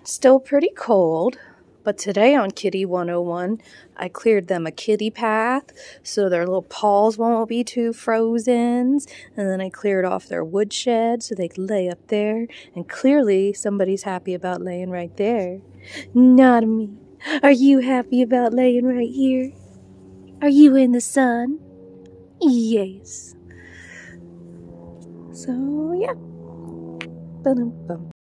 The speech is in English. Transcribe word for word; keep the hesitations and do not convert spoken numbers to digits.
Still pretty cold, but today on Kitty one oh one, I cleared them a kitty path so their little paws won't be too frozen, and then I cleared off their woodshed so they could lay up there, and clearly somebody's happy about laying right there. Not me. Are you happy about laying right here? Are you in the sun? Yes. So, yeah. Ba-dum-bum.